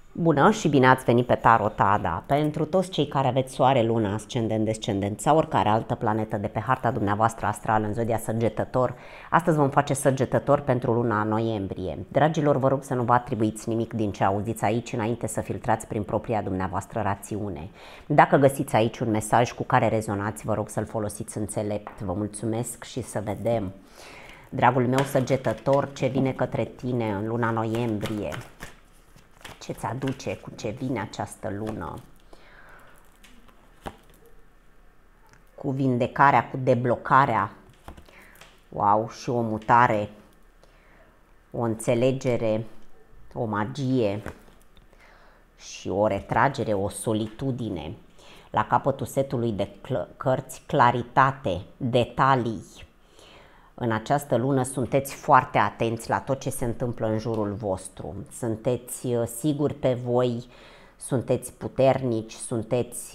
Bună și bine ați venit pe Tarot Ada. Pentru toți cei care aveți soare, lună, ascendent, descendent sau oricare altă planetă de pe harta dumneavoastră astrală în zodia Săgetător, astăzi vom face Săgetător pentru luna noiembrie. Dragilor, vă rog să nu vă atribuiți nimic din ce auziți aici înainte să filtrați prin propria dumneavoastră rațiune. Dacă găsiți aici un mesaj cu care rezonați, vă rog să-l folosiți înțelept. Vă mulțumesc și să vedem. Dragul meu Săgetător, ce vine către tine în luna noiembrie? Ce-ți aduce, cu ce vine această lună? Cu vindecarea, cu deblocarea, wow, și o mutare, o înțelegere, o magie și o retragere, o solitudine. La capătul setului de cărți, claritate, detalii. În această lună sunteți foarte atenți la tot ce se întâmplă în jurul vostru. Sunteți siguri pe voi, sunteți puternici, sunteți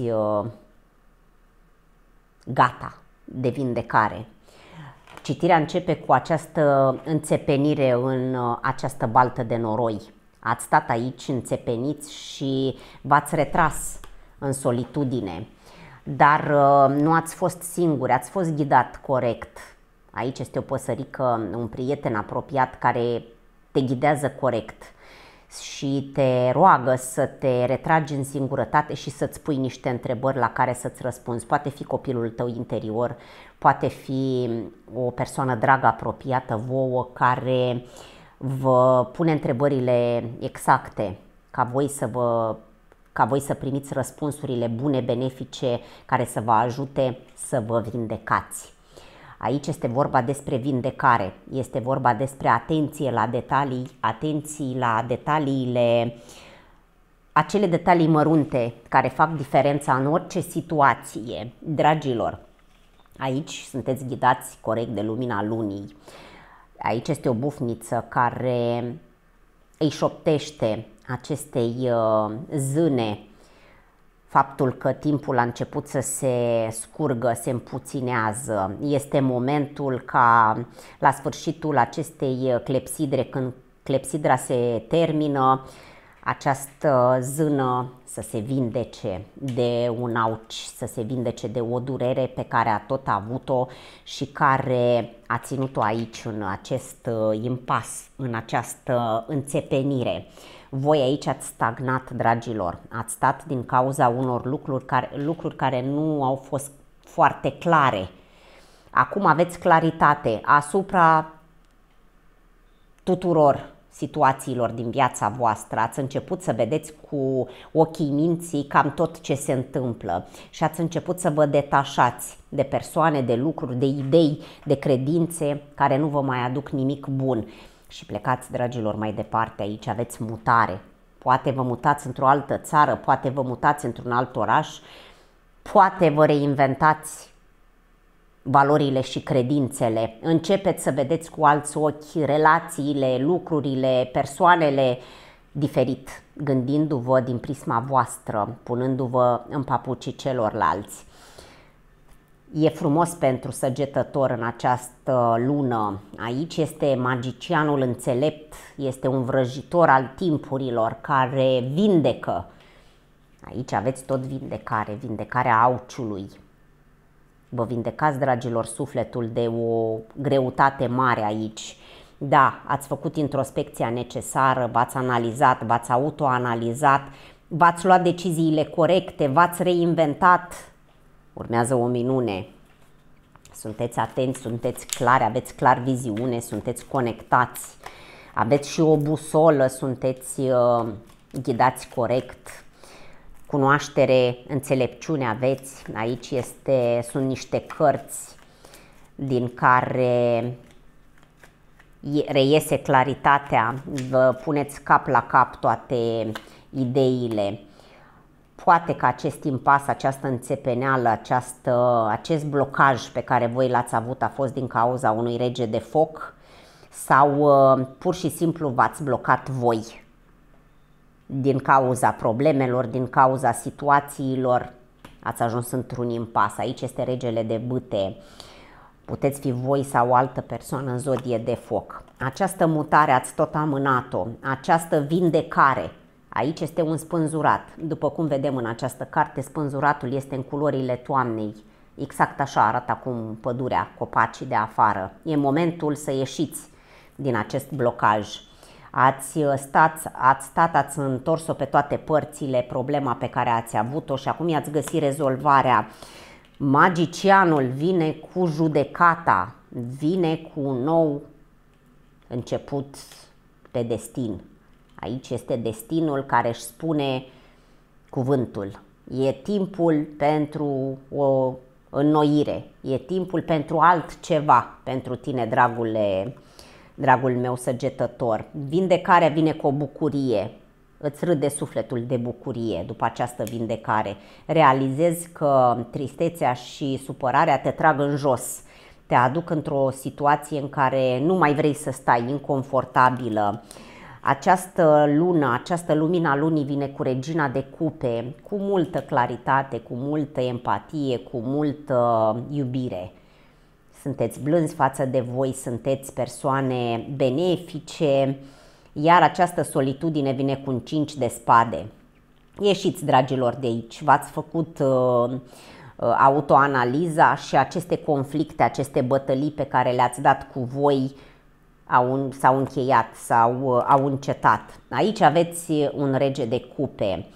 gata de vindecare. Citirea începe cu această înțepenire în această baltă de noroi. Ați stat aici înțepeniți și v-ați retras în solitudine, dar nu ați fost singuri, ați fost ghidat corect. Aici este o păsărică, un prieten apropiat care te ghidează corect și te roagă să te retragi în singurătate și să-ți pui niște întrebări la care să-ți răspunzi. Poate fi copilul tău interior, poate fi o persoană dragă, apropiată vouă, care vă pune întrebările exacte ca voi să primiți răspunsurile bune, benefice, care să vă ajute să vă vindecați. Aici este vorba despre vindecare, este vorba despre atenție la detalii, atenție la detaliile, acele detalii mărunte care fac diferența în orice situație. Dragilor, aici sunteți ghidați corect de lumina lunii. Aici este o bufniță care îi șoptește acestei zâne faptul că timpul a început să se scurgă, se împuținează. Este momentul ca la sfârșitul acestei clepsidre, când clepsidra se termină, această zână să se vindece de un auci, să se vindece de o durere pe care a tot avut-o și care a ținut-o aici în acest impas, în această înțepenire. Voi aici ați stagnat, dragilor, ați stat din cauza unor lucruri care nu au fost foarte clare. Acum aveți claritate asupra tuturor situațiilor din viața voastră. Ați început să vedeți cu ochii minții cam tot ce se întâmplă și ați început să vă detașați de persoane, de lucruri, de idei, de credințe care nu vă mai aduc nimic bun. Și plecați, dragilor, mai departe. Aici aveți mutare. Poate vă mutați într-o altă țară, poate vă mutați într-un alt oraș, poate vă reinventați valorile și credințele. Începeți să vedeți cu alți ochi relațiile, lucrurile, persoanele diferit, gândindu-vă din prisma voastră, punându-vă în papucii celorlalți. E frumos pentru Săgetător în această lună. Aici este magicianul înțelept, este un vrăjitor al timpurilor care vindecă. Aici aveți tot vindecare, vindecarea auciului. Vă vindecați, dragilor, sufletul de o greutate mare aici. Da, ați făcut introspecția necesară, v-ați analizat, v-ați autoanalizat, v-ați luat deciziile corecte, v-ați reinventat. Urmează o minune. Sunteți atenți, sunteți clari, aveți clar viziune, sunteți conectați, aveți și o busolă, sunteți ghidați corect, cunoaștere, înțelepciune aveți. Aici sunt niște cărți din care reiese claritatea, vă puneți cap la cap toate ideile. Poate că acest impas, această înțepeneală, acest blocaj pe care voi l-ați avut a fost din cauza unui rege de foc sau pur și simplu v-ați blocat voi din cauza problemelor, din cauza situațiilor, ați ajuns într-un impas. Aici este regele de bâte. Puteți fi voi sau o altă persoană în zodie de foc. Această mutare ați tot amânat-o, această vindecare Aici este un spânzurat. După cum vedem în această carte, spânzuratul este în culorile toamnei. Exact așa arată acum pădurea, copacii de afară. E momentul să ieșiți din acest blocaj. Ați stat, ați întors-o pe toate părțile, problema pe care ați avut-o și acum i-ați găsit rezolvarea. Magicianul vine cu judecata, vine cu un nou început pe destin. Aici este destinul care își spune cuvântul. E timpul pentru o înnoire, e timpul pentru altceva pentru tine, dragul meu săgetător. Vindecarea vine cu o bucurie, îți râde sufletul de bucurie după această vindecare. Realizezi că tristețea și supărarea te trag în jos, te aduc într-o situație în care nu mai vrei să stai inconfortabilă. Această lună, această lumina lunii vine cu regina de cupe, cu multă claritate, cu multă empatie, cu multă iubire. Sunteți blânzi față de voi, sunteți persoane benefice, iar această solitudine vine cu un 5 de spade. Ieșiți, dragilor, de aici, v-ați făcut autoanaliza și aceste conflicte, aceste bătălii pe care le-ați dat cu voi s-au încheiat sau au încetat. Aici aveți un rege de cupe.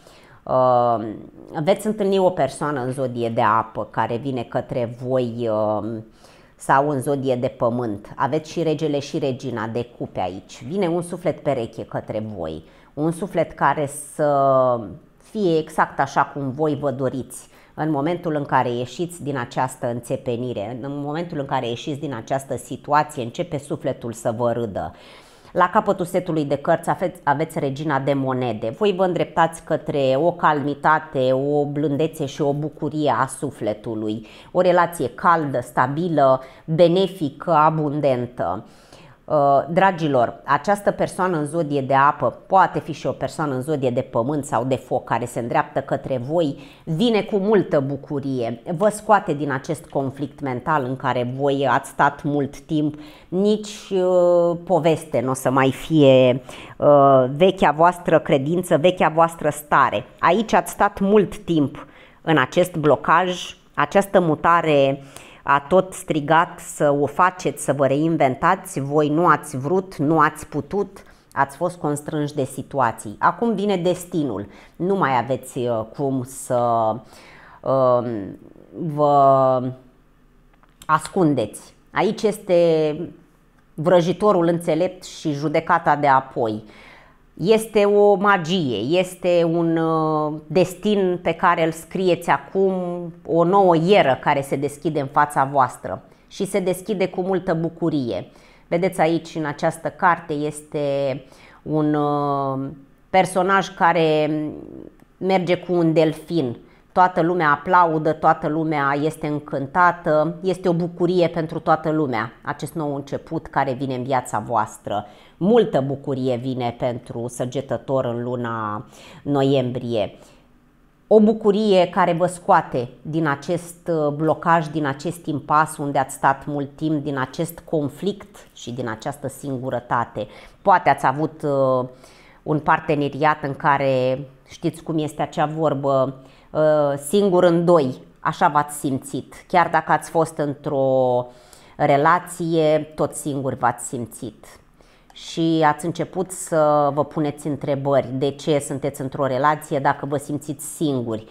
Veți întâlni o persoană în zodie de apă care vine către voi sau în zodie de pământ. Aveți și regele și regina de cupe aici. Vine un suflet pereche către voi. Un suflet care să fie exact așa cum voi vă doriți. În momentul în care ieșiți din această înțepenire, în momentul în care ieșiți din această situație, începe sufletul să vă râdă. La capătul setului de cărți aveți regina de monede. Voi vă îndreptați către o calmitate, o blândețe și o bucurie a sufletului. O relație caldă, stabilă, benefică, abundentă. Dragilor, această persoană în zodie de apă, poate fi și o persoană în zodie de pământ sau de foc care se îndreaptă către voi, vine cu multă bucurie, vă scoate din acest conflict mental în care voi ați stat mult timp, nici poveste nu o să mai fie vechea voastră credință, vechea voastră stare. Aici ați stat mult timp în acest blocaj, această mutare a tot strigat să o faceți, să vă reinventați, voi nu ați vrut, nu ați putut, ați fost constrânși de situații. Acum vine destinul, nu mai aveți cum să vă ascundeți. Aici este vrăjitorul înțelept și judecata de apoi. Este o magie, este un destin pe care îl scrieți acum, o nouă eră care se deschide în fața voastră și se deschide cu multă bucurie. Vedeți aici în această carte este un personaj care merge cu un delfin. Toată lumea aplaudă, toată lumea este încântată, este o bucurie pentru toată lumea, acest nou început care vine în viața voastră. Multă bucurie vine pentru săgetător în luna noiembrie. O bucurie care vă scoate din acest blocaj, din acest impas unde ați stat mult timp, din acest conflict și din această singurătate. Poate ați avut un parteneriat în care, știți cum este acea vorbă, singur în doi, așa v-ați simțit. Chiar dacă ați fost într-o relație, tot singur v-ați simțit. Și ați început să vă puneți întrebări. De ce sunteți într-o relație dacă vă simțiți singuri?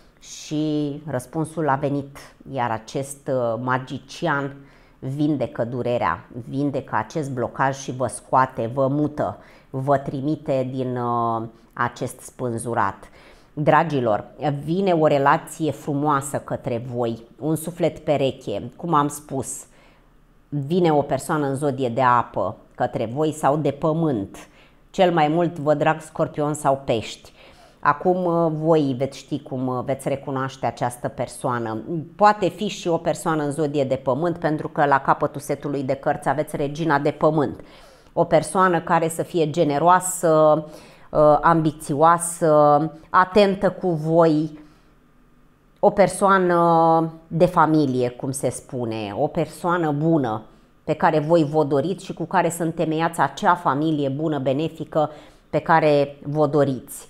Și răspunsul a venit, iar acest magician vindecă durerea, vindecă acest blocaj și vă scoate, vă mută, vă trimite din acest spânzurat. Dragilor, vine o relație frumoasă către voi, un suflet pereche, cum am spus, vine o persoană în zodie de apă către voi sau de pământ, cel mai mult vă drag scorpion sau pești. Acum voi veți ști cum veți recunoaște această persoană. Poate fi și o persoană în zodie de pământ, pentru că la capătul setului de cărți aveți regina de pământ. O persoană care să fie generoasă, ambițioasă, atentă cu voi, o persoană de familie, cum se spune, o persoană bună pe care voi vă doriți și cu care să întemeiați acea familie bună, benefică pe care vă doriți.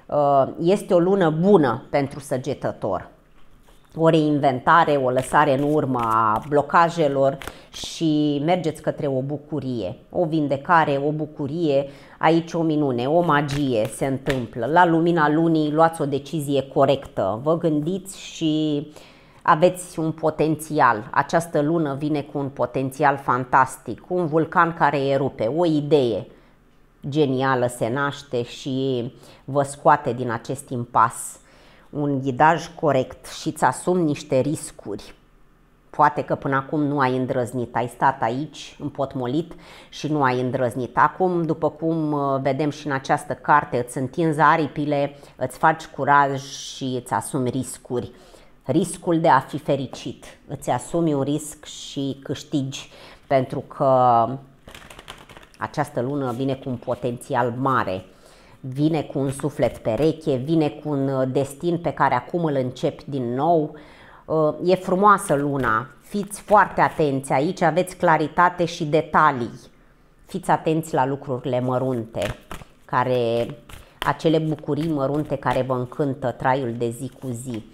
Este o lună bună pentru săgetător. O reinventare, o lăsare în urmă a blocajelor și mergeți către o bucurie, o vindecare, o bucurie, aici o minune, o magie se întâmplă. La lumina lunii luați o decizie corectă, vă gândiți și aveți un potențial. Această lună vine cu un potențial fantastic, un vulcan care erupe, o idee genială se naște și vă scoate din acest impas. Un ghidaj corect și îți asumi niște riscuri. Poate că până acum nu ai îndrăznit, ai stat aici împotmolit și nu ai îndrăznit. Acum, după cum vedem și în această carte, îți întinzi aripile, îți faci curaj și îți asumi riscuri. Riscul de a fi fericit. Îți asumi un risc și câștigi, pentru că această lună vine cu un potențial mare. Vine cu un suflet pereche, vine cu un destin pe care acum îl începi din nou. E frumoasă luna, fiți foarte atenți, aici aveți claritate și detalii. Fiți atenți la lucrurile mărunte, acele bucurii mărunte care vă încântă traiul de zi cu zi.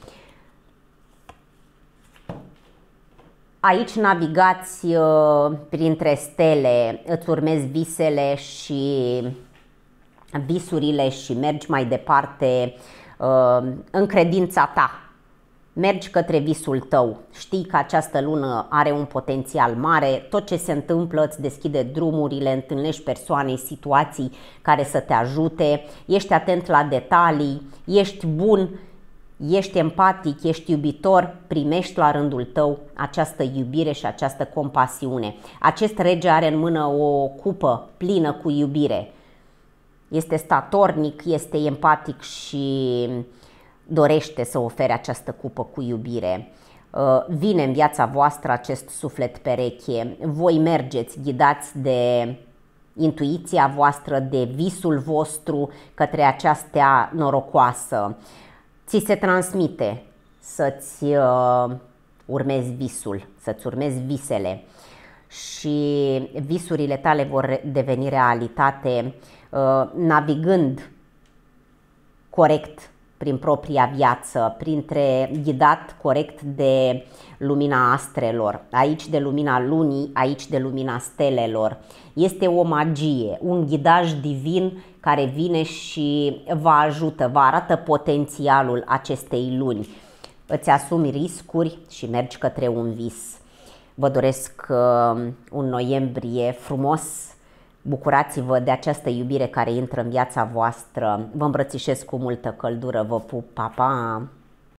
Aici navigați printre stele, îți urmezi visele și visurile și mergi mai departe în credința ta. Mergi către visul tău. Știi că această lună are un potențial mare. Tot ce se întâmplă îți deschide drumurile, întâlnești persoane, situații care să te ajute. Ești atent la detalii, ești bun, ești empatic, ești iubitor, primești la rândul tău această iubire și această compasiune. Acest rege are în mână o cupă plină cu iubire. Este statornic, este empatic și dorește să ofere această cupă cu iubire. Vine în viața voastră acest suflet pereche. Voi mergeți ghidați de intuiția voastră, de visul vostru către această norocoasă. Ți se transmite să-ți urmezi visul, să-ți urmezi visele și visurile tale vor deveni realitate navigând corect prin propria viață, ghidat corect de lumina astrelor, aici de lumina lunii, aici de lumina stelelor. Este o magie, un ghidaj divin care vine și vă ajută, vă arată potențialul acestei luni. Îți asumi riscuri și mergi către un vis. Vă doresc un noiembrie frumos. Bucurați-vă de această iubire care intră în viața voastră. Vă îmbrățișez cu multă căldură. Vă pup, pa, pa!